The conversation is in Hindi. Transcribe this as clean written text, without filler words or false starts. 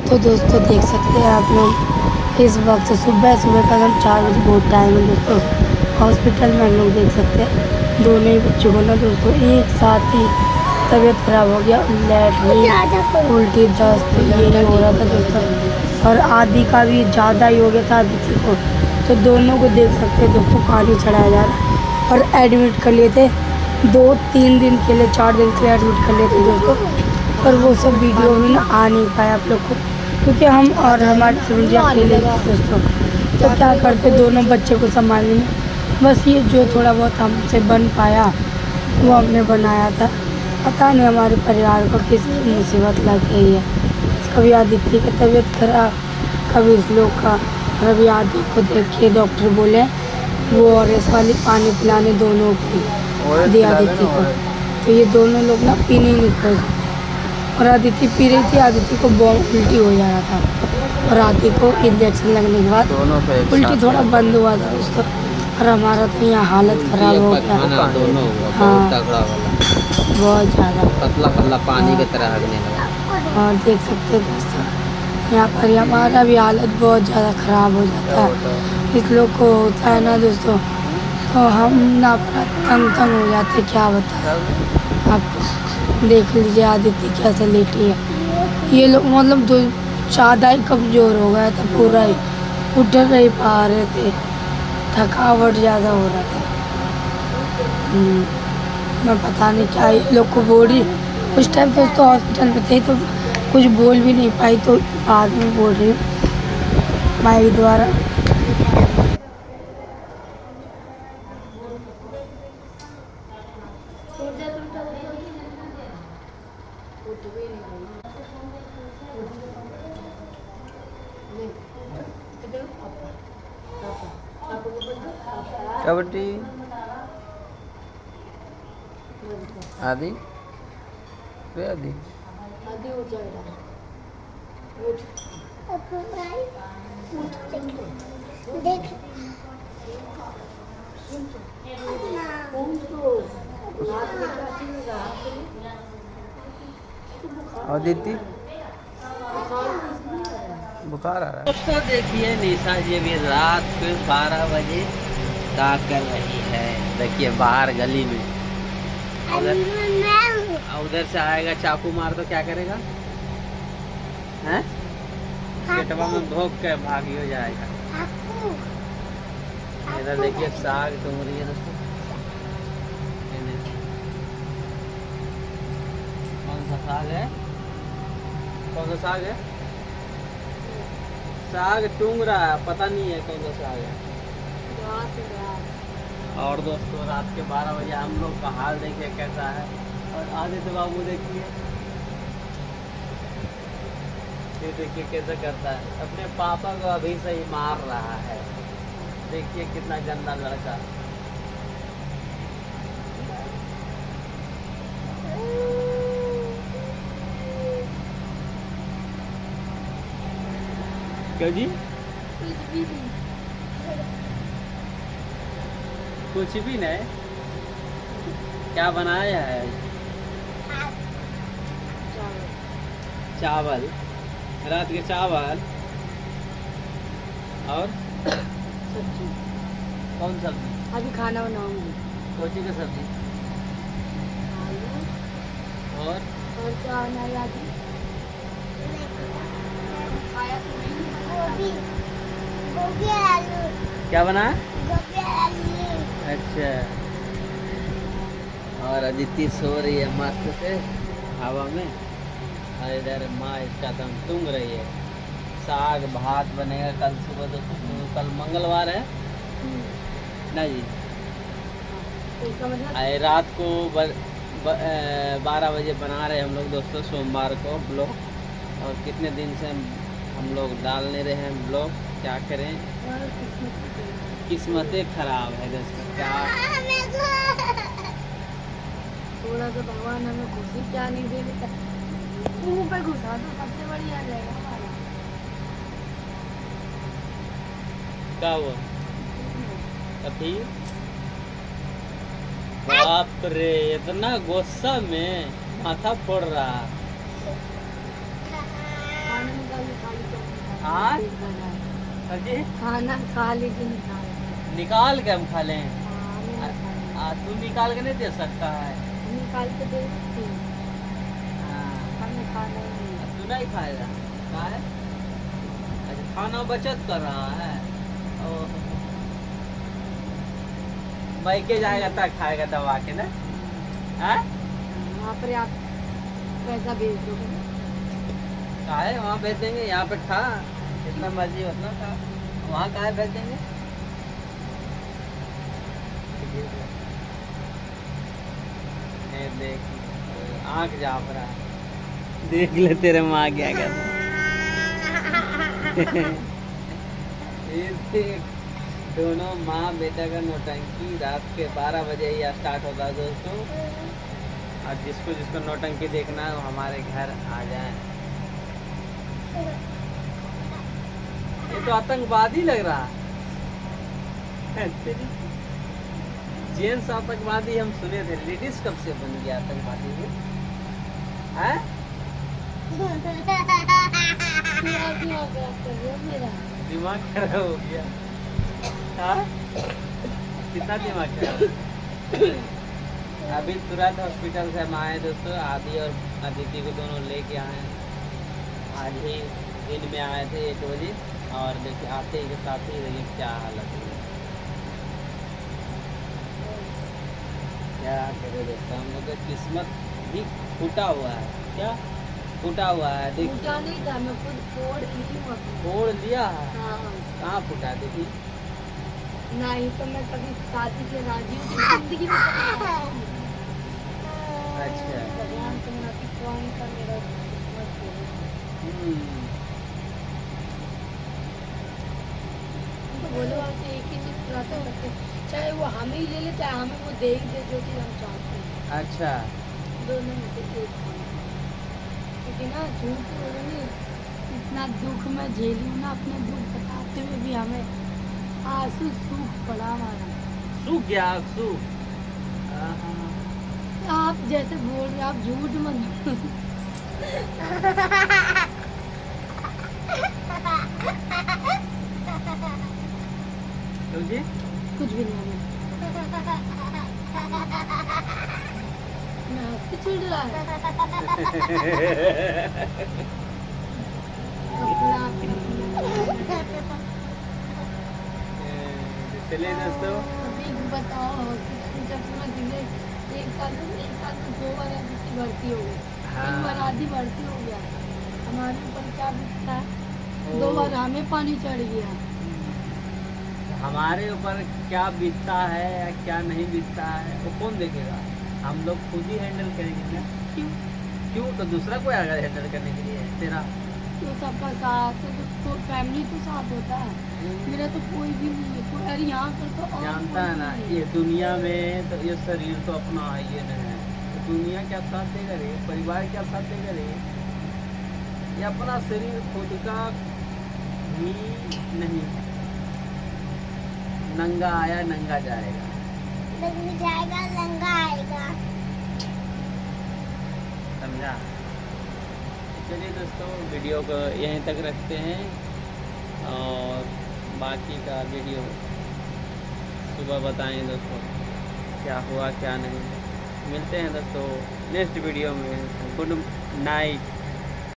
तो दोस्तों देख सकते हैं आप लोग इस वक्त सुबह सुबह का 4 बजे बहुत टाइम है दोस्तों। हॉस्पिटल में हम लोग देख सकते हैं दोनों ही बच्चों को ना दोस्तों एक साथ ही तबीयत खराब हो गया, लैट्रिन उल्टी दस्त ये हो रहा था दोस्तों। और आदि का भी ज़्यादा ही हो गया था आदित्य को, तो दोनों को देख सकते हैं दोस्तों पानी चढ़ाया जा रहा है। और एडमिट कर लिए थे 2-3 दिन के लिए, 4 दिन के लिए एडमिट कर लिए थे दोस्तों। पर वो सब वीडियो में ना आ नहीं पाया आप लोग को, क्योंकि हम और हमारे फैमिली अकेले दोस्तों। तो क्या करते दोनों बच्चे को संभालने में, बस ये जो थोड़ा बहुत हमसे बन पाया वो हमने बनाया था। पता नहीं हमारे परिवार को किसकी मुसीबत लग गई है। कभी आदित्य की तबीयत खराब, कभी इस लोग का। और अभी आदित्य को देखिए डॉक्टर बोले वो ORS वाली पानी पिलाने दोनों को दिया आदित्य को, तो ये दोनों लोग ना पीने ही नहीं खोज। और आदित्य पी रही थी, आदित्य को बहुत उल्टी हो जा रहा था। और आदित्य को इंजेक्शन लगने के बाद उल्टी थोड़ा बंद हुआ था दोस्तों। और हमारा तो यहाँ हालत खराब हो गया। हाँ बहुत ज़्यादा पतला पतला पानी की तरह हगने लगा। और देख सकते हो दोस्तों यहाँ पर हमारा भी हालत बहुत ज़्यादा ख़राब हो जाता है। इस लोग को होता है ना दोस्तों, तो हम ना तंग हो जाते, क्या बताएं आपको। देख लीजिए आदित्य कैसे लेटी है। ये लोग मतलब जो ज़्यादा ही कमज़ोर हो गया था, पूरा ही उठ नहीं पा रहे थे, थकावट ज़्यादा हो रहा था। मैं पता नहीं क्या ये लोग को बोल रही उस टाइम दोस्तों हॉस्पिटल में थे, तो कुछ बोल भी नहीं पाई, तो बाद में बोल रही हूँ माइक द्वारा। कबड्डी आदि आदि उठ जाएगा, देख आदित्य बुखार आ रहा है। दोस्तों देखिए निशा जी भी रात के 12 बजे क्या कर रही है। देखिए बाहर गली में उधर से आएगा चाकू मार तो क्या करेगा, हैं? पेटवा में भोग के भागी हो जाएगा। इधर देखिए साग तुम रही है दोस्तों। कौन सा साग है, कौन सा साग है? साग टूंग रहा है, पता नहीं है कौन सा साग है। और दोस्तों रात के 12 बजे हम लोग का हाल देखिए कैसा है। और आदित्य बाबू देखिए, ये देखिए कैसे करता है, अपने पापा को अभी से ही मार रहा है। देखिए कितना गंदा लड़का। क्या जी? कुछ भी नहीं। क्या बनाया है? चावल, रात के चावल और सब्जी। कौन सब्जी? अभी खाना बनाऊंगी। कोची की सब्जी और चना यादी गोभी आलू। क्या बना? गोभी आलू। अच्छा। और अदिति सो रही है मस्त से हवा में। और इधर माँ इसका दम टूंग रही है। साग भात बनेगा कल सुबह, तो कल मंगलवार है ना जी। आए रात को 12 बजे बना रहे हम लोग दोस्तों सोमवार को ब्लॉग। और कितने दिन से हम लोग डाल नहीं रहे हैं ब्लॉग, क्या करें, किस्मतें खराब है दोस्तों। क्या थोड़ा सा भगवान हमें खुशी क्या नहीं दे देता, मुंह पे घुसा दो सबसे बढ़िया आ जाएगा हमारा। क्या हुआ? अभी बाप रे, इतना गुस्सा में माथा फोड़ रहा। खाना निकाल हाँ जी, खाना खा लेकिन निकाल के हम खा लें? हाँ, तू निकाल के नहीं दे सकता है? निकाल के दे सकती हूँ। हाँ, हमें खाना ही नहीं। तू नहीं खाएगा? क्या है? अच्छा, खाना बचत कर रहा है। ओह, मैके जाएगा तब खाएगा दबा के ना? हैं? वहाँ पर आप पैसा भेज दोगे ना? कहा है वहाँ भेज देंगे? यहाँ पे खा, जितना मर्जी उतना खा। वहाँ कहा भेज देंगे? ये देख, आँख जाप रहा है। देख ले तेरे माँ क्या कर ये देख, दोनों माँ बेटा का नौटंकी रात के 12 बजे ही स्टार्ट होता है दोस्तों। और जिसको जिसको नौटंकी देखना है वो हमारे घर आ जाए। ये तो आतंकवादी लग रहा है। जेंट्स आतंकवादी हम सुने थे, लेडीज कब से बन गया आतंकवादी? हैं? दिमाग खराब हो गया। हाँ? कितना दिमाग खराब? अभी तुरंत हॉस्पिटल से हम आए दोस्तों। आदि और अदिति को दोनों लेके आए। आज ही दिन में आए थे 1 बजे, और देखिए आते ही के साथ ही देखिए क्या हालत है। क्या करे दोस्तों, हम लोग का किस्मत भी फूटा हुआ है। क्या फूटा हुआ है? देखिए फूटा नहीं था, मैं खुद फोड़ ली हूँ। फोड़ लिया है? हाँ। कहाँ फूटा? देखिए नहीं तो मैं कभी शादी के राजी हूँ जिंदगी में। अच्छा, भगवान से मनाती कौन सा मेरा किस्मत है। तो बोले आपसे एक ही चीज प्रार्थना करते हैं, चाहे वो हमें ही ले ले चाहे हमें वो दे ही दे जो चीज हम चाहते हैं। अच्छा, दोनों में से एक होना। क्योंकि ना झूठ बोलने इतना दुख में झेली हूँ ना, अपने दुख बताते हुए भी हमें आंसू सूख पड़ा हमारा। सूख गया? सूख? आप जैसे बोल रहे आप झूठ मत जी? कुछ भी नहीं है। मैं आपसे चिढ़ रहा है। चलिए दोस्तों, अभी बताओ जब से मैं दिल्ली 1 साल में 2 बार ऐसी भर्ती हो गई। 1 बार आधी भर्ती हो गया। हमारे ऊपर क्या बीतता है? 2 बार हमें पानी चढ़ गया। हमारे ऊपर क्या बीतता है या क्या नहीं बीतता है वो कौन देखेगा? हम लोग खुद ही हैंडल करेंगे ना। क्यों? क्यों? तो दूसरा कोई आएगा हैंडल करने के लिए? तेरा तो सबका साथ तो फैमिली तो साथ होता है। मेरा तो कोई भी नहीं है। कोई अरे यहाँ पर तो और जानता है ना, कोई नहीं ये दुनिया में तो ये शरीर तो अपना है, ये नहीं है तो दुनिया क्या साथ देगा रे? परिवार क्या साथ देगा रे? ये अपना शरीर खुद का भी नहीं है। नंगा आया नंगा जाएगा। नंगा जाएगा नंगा आएगा। समझा? चलिए दोस्तों, वीडियो को यहीं तक रखते हैं और बाकी का वीडियो सुबह बताएं दोस्तों क्या हुआ क्या नहीं। मिलते हैं दोस्तों नेक्स्ट वीडियो में। Good night.